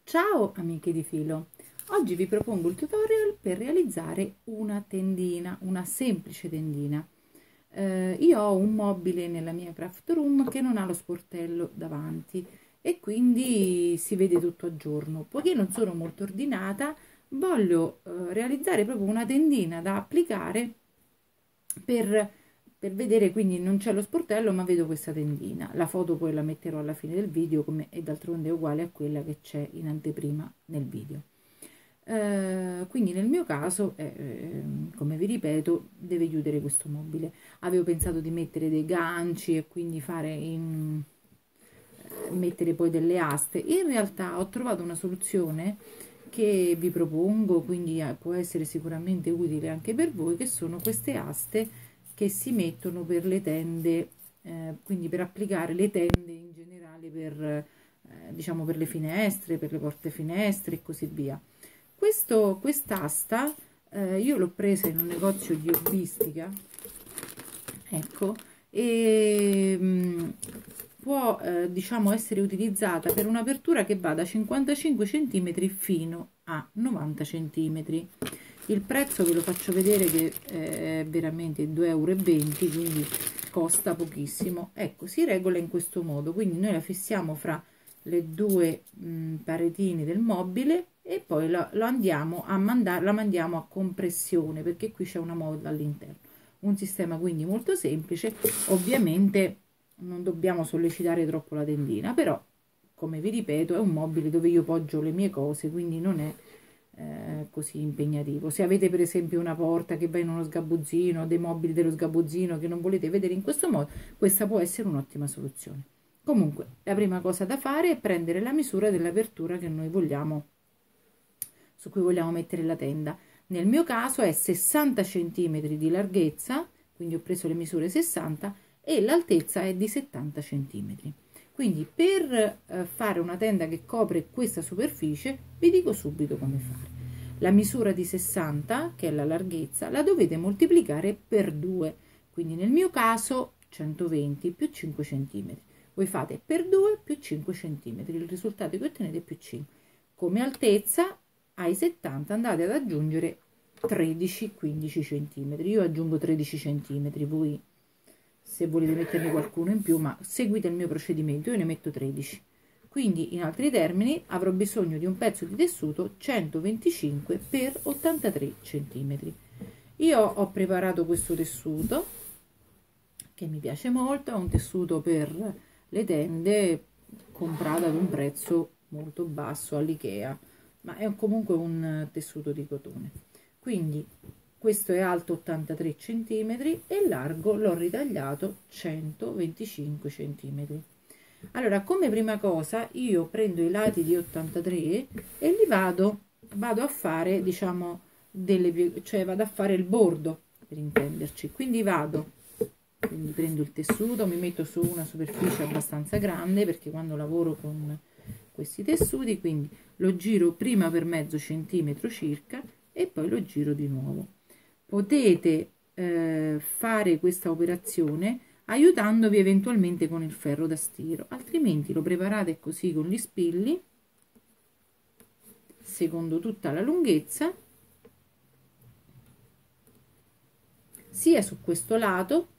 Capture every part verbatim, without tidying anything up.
Ciao amiche di filo, oggi vi propongo il tutorial per realizzare una tendina, una semplice tendina. Eh, io ho un mobile nella mia craft room che non ha lo sportello davanti e quindi si vede tutto a giorno. Poiché non sono molto ordinata, voglio eh, realizzare proprio una tendina da applicare per per vedere, quindi non c'è lo sportello ma vedo questa tendina. La foto poi la metterò alla fine del video come, e d'altronde è uguale a quella che c'è in anteprima nel video. Eh, quindi nel mio caso eh, come vi ripeto deve chiudere questo mobile. Avevo pensato di mettere dei ganci e quindi fare in eh, mettere poi delle aste. In realtà ho trovato una soluzione che vi propongo, quindi eh, può essere sicuramente utile anche per voi, che sono queste aste che si mettono per le tende, eh, quindi per applicare le tende in generale per, eh, diciamo per le finestre, per le porte finestre e così via. Questo, quest'asta eh, io l'ho presa in un negozio di hobbistica, ecco, e mh, può eh, diciamo essere utilizzata per un'apertura che va da cinquantacinque centimetri fino a novanta centimetri. Il prezzo ve lo faccio vedere che è veramente due euro e venti, quindi costa pochissimo. Ecco, si regola in questo modo, quindi noi la fissiamo fra le due mh, paretine del mobile e poi la, lo andiamo a mandare, la mandiamo a compressione, perché qui c'è una molla all'interno. Un sistema quindi molto semplice. Ovviamente non dobbiamo sollecitare troppo la tendina, però come vi ripeto è un mobile dove io poggio le mie cose, quindi non è Eh, così impegnativo. Se avete per esempio una porta che va in uno sgabuzzino, dei mobili dello sgabuzzino che non volete vedere in questo modo, questa può essere un'ottima soluzione. Comunque la prima cosa da fare è prendere la misura dell'apertura che noi vogliamo, su cui vogliamo mettere la tenda. Nel mio caso è sessanta centimetri di larghezza, quindi ho preso le misure sessanta, e l'altezza è di settanta centimetri. Quindi per eh, fare una tenda che copre questa superficie vi dico subito come fare. La misura di sessanta, che è la larghezza, la dovete moltiplicare per due, quindi nel mio caso centoventi più cinque centimetri. Voi fate per due più cinque centimetri, il risultato che ottenete è più cinque. Come altezza ai settanta andate ad aggiungere tredici quindici centimetri. Io aggiungo tredici centimetri, voi se volete metterne qualcuno in più, ma seguite il mio procedimento, io ne metto tredici. Quindi in altri termini avrò bisogno di un pezzo di tessuto centoventicinque per ottantatré centimetri. Io ho preparato questo tessuto che mi piace molto, è un tessuto per le tende comprato ad un prezzo molto basso all'IKEA, ma è comunque un tessuto di cotone. Quindi questo è alto ottantatré centimetri e largo l'ho ritagliato centoventicinque centimetri. Allora, come prima cosa io prendo i lati di ottantatré e li vado vado a fare, diciamo, delle, cioè vado a fare il bordo, per intenderci. Quindi vado quindi prendo il tessuto, mi metto su una superficie abbastanza grande, perché quando lavoro con questi tessuti, quindi lo giro prima per mezzo centimetro circa e poi lo giro di nuovo. Potete eh, fare questa operazione aiutandovi eventualmente con il ferro da stiro, altrimenti lo preparate così con gli spilli secondo tutta la lunghezza, sia su questo lato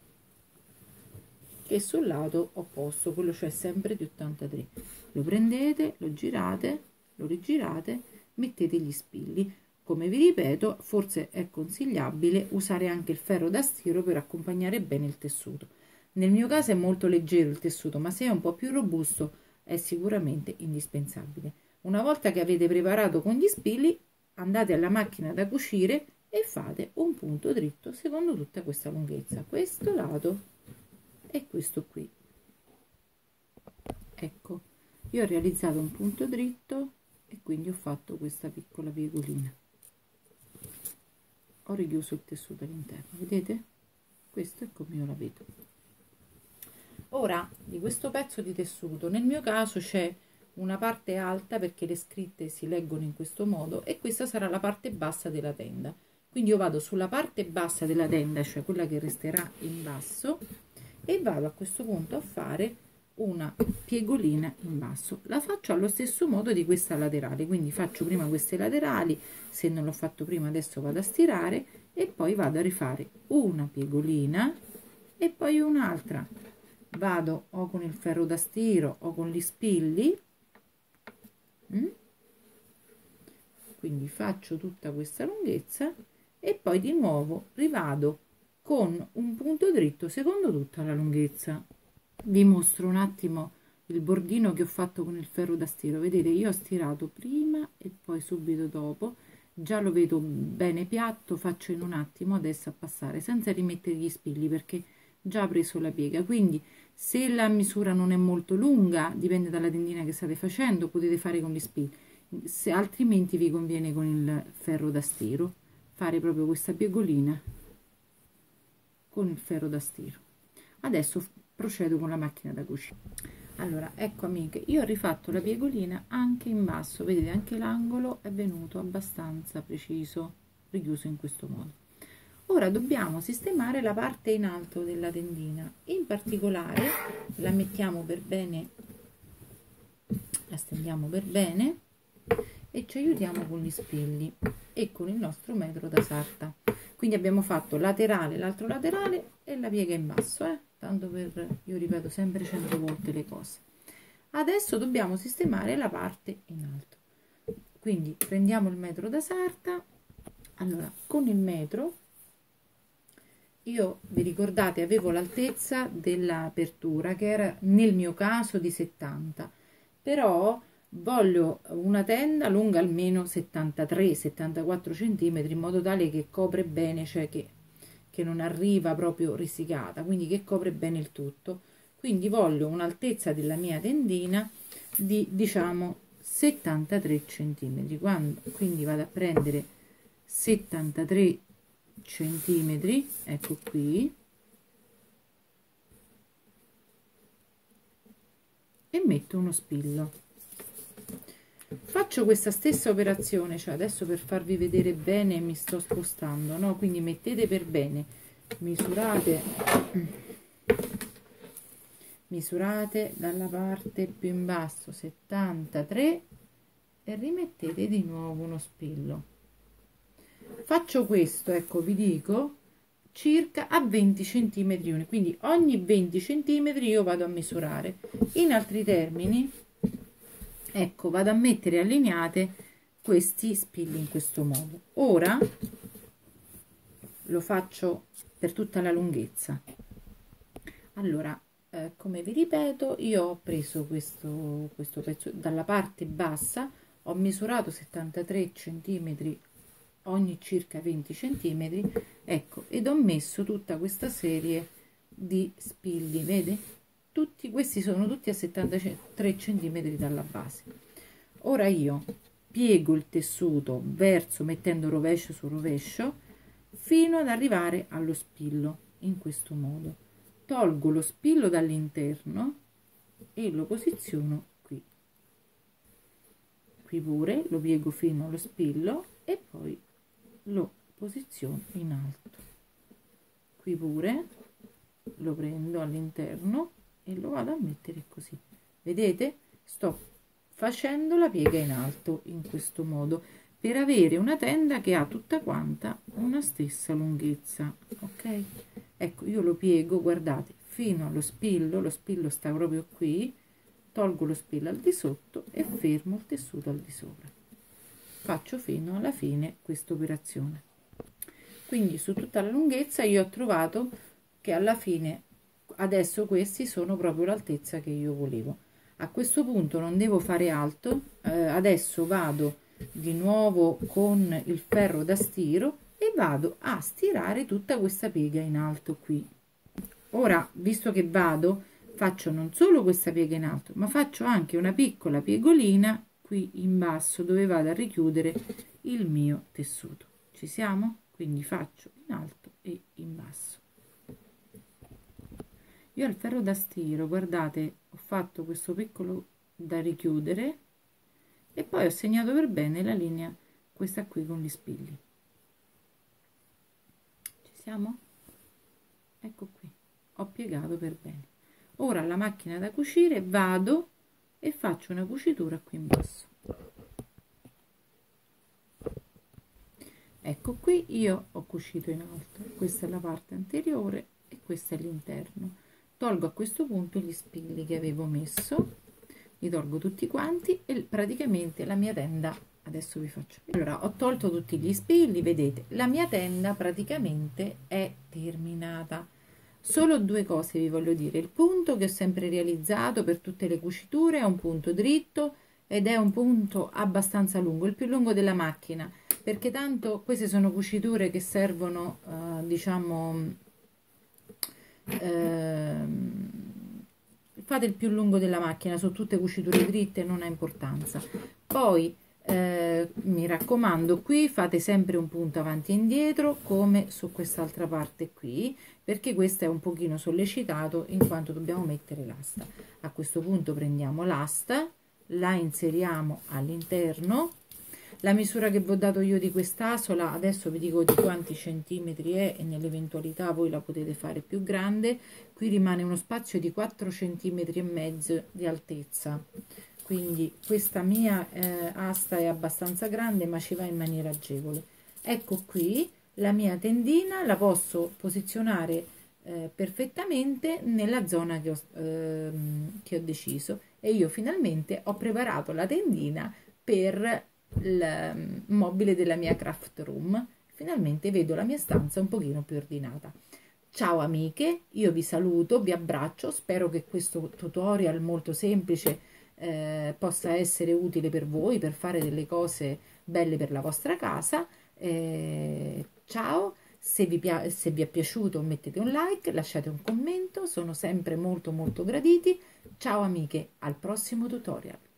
che sul lato opposto, quello cioè sempre di ottantatré. Lo prendete, lo girate, lo rigirate, mettete gli spilli. Come vi ripeto, forse è consigliabile usare anche il ferro da stiro per accompagnare bene il tessuto. Nel mio caso è molto leggero il tessuto, ma se è un po' più robusto è sicuramente indispensabile. Una volta che avete preparato con gli spilli, andate alla macchina da cucire e fate un punto dritto secondo tutta questa lunghezza, questo lato e questo qui. Ecco, io ho realizzato un punto dritto e quindi ho fatto questa piccola piegolina. Ho richiuso il tessuto all'interno, vedete? Questo è come io la vedo. Ora, di questo pezzo di tessuto, nel mio caso c'è una parte alta perché le scritte si leggono in questo modo e questa sarà la parte bassa della tenda. Quindi io vado sulla parte bassa della tenda, cioè quella che resterà in basso, e vado a questo punto a fare una piegolina in basso. La faccio allo stesso modo di questa laterale, quindi faccio prima queste laterali, se non l'ho fatto prima adesso vado a stirare e poi vado a rifare una piegolina e poi un'altra. Vado o con il ferro da stiro o con gli spilli, mm? Quindi faccio tutta questa lunghezza e poi di nuovo rivado con un punto dritto secondo tutta la lunghezza. Vi mostro un attimo il bordino che ho fatto con il ferro da stiro. Vedete, io ho stirato prima e poi subito dopo, già lo vedo bene piatto. Faccio in un attimo adesso a passare senza rimettere gli spilli perché già preso la piega. Quindi se la misura non è molto lunga, dipende dalla tendina che state facendo, potete fare con gli spilli, se altrimenti vi conviene con il ferro da stiro fare proprio questa piegolina con il ferro da stiro. Adesso procedo con la macchina da cucire. Allora, ecco amiche, io ho rifatto la piegolina anche in basso, vedete, anche l'angolo è venuto abbastanza preciso, richiuso in questo modo. Ora dobbiamo sistemare la parte in alto della tendina, in particolare la mettiamo per bene, la stendiamo per bene e ci aiutiamo con gli spilli e con il nostro metro da sarta. Quindi abbiamo fatto laterale, l'altro laterale e la piega in basso, eh? Tanto per, io ripeto sempre cento volte le cose. Adesso dobbiamo sistemare la parte in alto, quindi prendiamo il metro da sarta. Allora, con il metro, io vi ricordate avevo l'altezza dell'apertura che era nel mio caso di settanta, però voglio una tenda lunga almeno settantatré settantaquattro centimetri in modo tale che copre bene, cioè che, che non arriva proprio risicata, quindi che copre bene il tutto. Quindi voglio un'altezza della mia tendina di diciamo settantatré centimetri. Quando, quindi vado a prendere settantatré centimetri, ecco qui, e metto uno spillo. Faccio questa stessa operazione, cioè adesso per farvi vedere bene mi sto spostando, no? Quindi mettete per bene, misurate misurate dalla parte più in basso settantatré e rimettete di nuovo uno spillo. Faccio questo, ecco, vi dico circa a venti centimetri, quindi ogni venti centimetri io vado a misurare. In altri termini, ecco, vado a mettere allineate questi spilli in questo modo. Ora lo faccio per tutta la lunghezza. Allora, eh, come vi ripeto, io ho preso questo, questo pezzo dalla parte bassa, ho misurato settantatré centimetri ogni circa venti centimetri, ecco, ed ho messo tutta questa serie di spilli, vede? Tutti questi sono tutti a settantatré centimetri dalla base. Ora io piego il tessuto verso, mettendo rovescio su rovescio, fino ad arrivare allo spillo, in questo modo. Tolgo lo spillo dall'interno e lo posiziono qui. Qui pure lo piego fino allo spillo e poi lo posiziono in alto. Qui pure lo prendo all'interno e lo vado a mettere così. Vedete? Sto facendo la piega in alto in questo modo per avere una tenda che ha tutta quanta una stessa lunghezza, ok? Ecco, io lo piego, guardate, fino allo spillo, lo spillo sta proprio qui, tolgo lo spillo al di sotto e fermo il tessuto al di sopra. Faccio fino alla fine questa operazione. Quindi su tutta la lunghezza io ho trovato che alla fine adesso questi sono proprio l'altezza che io volevo. A questo punto non devo fare altro, eh, adesso vado di nuovo con il ferro da stiro e vado a stirare tutta questa piega in alto qui. Ora, visto che vado, faccio non solo questa piega in alto, ma faccio anche una piccola piegolina qui in basso dove vado a richiudere il mio tessuto. Ci siamo? Quindi faccio in alto e in basso. Io al ferro da stiro, guardate, ho fatto questo piccolo da richiudere e poi ho segnato per bene la linea, questa qui con gli spilli. Ci siamo? Ecco qui, ho piegato per bene. Ora la macchina da cucire, vado e faccio una cucitura qui in basso. Ecco, qui io ho cucito in alto, questa è la parte anteriore e questo è l'interno. Tolgo a questo punto gli spilli che avevo messo, li tolgo tutti quanti e praticamente la mia tenda, adesso vi faccio vedere. Allora, ho tolto tutti gli spilli, vedete, la mia tenda praticamente è terminata. Solo due cose vi voglio dire: il punto che ho sempre realizzato per tutte le cuciture è un punto dritto ed è un punto abbastanza lungo, il più lungo della macchina, perché tanto queste sono cuciture che servono eh, diciamo ehm, fate il più lungo della macchina, sono tutte cuciture dritte, non ha importanza. Poi eh, mi raccomando, qui fate sempre un punto avanti e indietro come su quest'altra parte qui, perché questo è un pochino sollecitato in quanto dobbiamo mettere l'asta. A questo punto prendiamo l'asta, la inseriamo all'interno. La misura che vi ho dato io di quest'asola, adesso vi dico di quanti centimetri è e nell'eventualità voi la potete fare più grande. Qui rimane uno spazio di quattro centimetri e mezzo di altezza, quindi questa mia eh, asta è abbastanza grande ma ci va in maniera agevole. Ecco qui la mia tendina, la posso posizionare eh, perfettamente nella zona che ho, ehm, che ho deciso, e io finalmente ho preparato la tendina per il mobile della mia craft room. Finalmente vedo la mia stanza un pochino più ordinata. Ciao amiche, io vi saluto, vi abbraccio, spero che questo tutorial molto semplice eh, possa essere utile per voi, per fare delle cose belle per la vostra casa. Eh, ciao, se vi, se vi è piaciuto mettete un like, lasciate un commento, sono sempre molto molto graditi. Ciao amiche, al prossimo tutorial.